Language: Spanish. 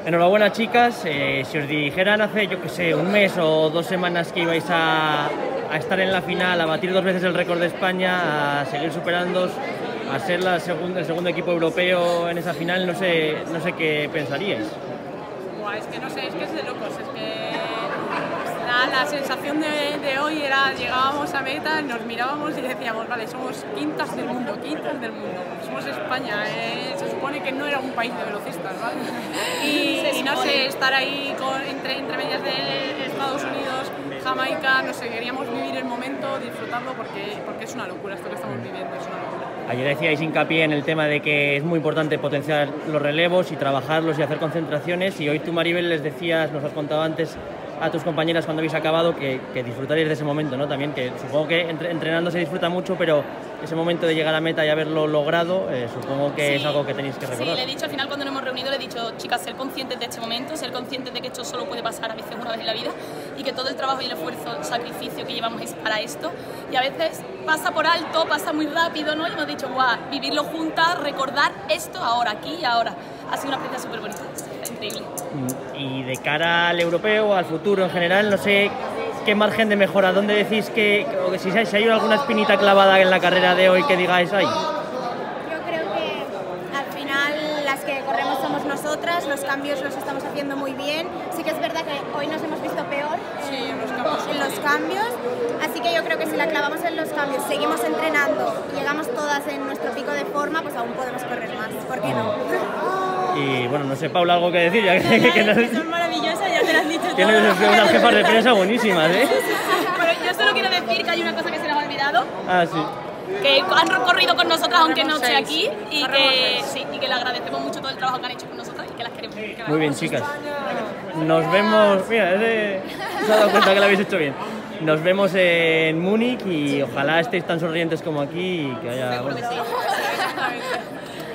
Enhorabuena, chicas. Si os dijeran hace, yo que sé, un mes o 2 semanas que ibais a estar en la final, a batir 2 veces el récord de España, a seguir superándoos, a ser el segundo equipo europeo en esa final, no sé qué pensaríais. Buah, es que no sé, es que es de locos, es que la sensación de hoy era, llegábamos a meta, nos mirábamos y decíamos, vale, somos quintas del mundo, somos España, se supone que no era un país de velocistas, ¿vale? Y no sé, estar ahí entre medias de Estados Unidos, Jamaica, no sé, queríamos vivir el momento, disfrutarlo porque es una locura esto que estamos viviendo, es una locura. Ayer decíais hincapié en el tema de que es muy importante potenciar los relevos y trabajarlos y hacer concentraciones, y hoy tú, Maribel, les decías, nos has contado antes a tus compañeras cuando habéis acabado que disfrutaréis de ese momento, ¿no? También, que supongo que entrenando se disfruta mucho, pero ese momento de llegar a meta y haberlo logrado, supongo que es algo que tenéis que recordar. Sí, le he dicho al final cuando nos hemos reunido, le he dicho, chicas, ser conscientes de este momento, ser conscientes de que esto solo puede pasar a veces una vez en la vida y que todo el trabajo y el esfuerzo, el sacrificio que llevamos es para esto, y a veces pasa por alto, pasa muy rápido, ¿no? Y hemos dicho, guau, vivirlo juntas, recordar esto ahora, aquí y ahora. Ha sido una experiencia súper bonita, increíble. Y de cara al europeo, al futuro en general, no sé qué margen de mejora, ¿dónde decís o si hay alguna espinita clavada en la carrera de hoy que digáis, ay? Yo creo que al final las que corremos somos nosotras, los cambios los estamos haciendo muy bien. Sí que es verdad que hoy nos hemos visto peor en los cambios, así que yo creo que si la clavamos en los cambios, seguimos entrenando y llegamos todas en nuestro pico de forma, pues aún podemos correr más, ¿por qué no? Y bueno, no sé, Paula, algo que decir, ya que son maravillosas, ya te lo has dicho todo. Tienes unas jefas de prensa buenísimas, ¿eh? Bueno, yo solo quiero decir que hay una cosa que se nos ha olvidado. Ah, sí. Que han recorrido con nosotras aunque no esté aquí, y que le agradecemos mucho todo el trabajo que han hecho con nosotras y que las queremos. Muy bien, chicas. Nos vemos, mira, se ha dado cuenta que lo habéis hecho bien. Nos vemos en Múnich y ojalá estéis tan sonrientes como aquí y que haya... Seguro que sí.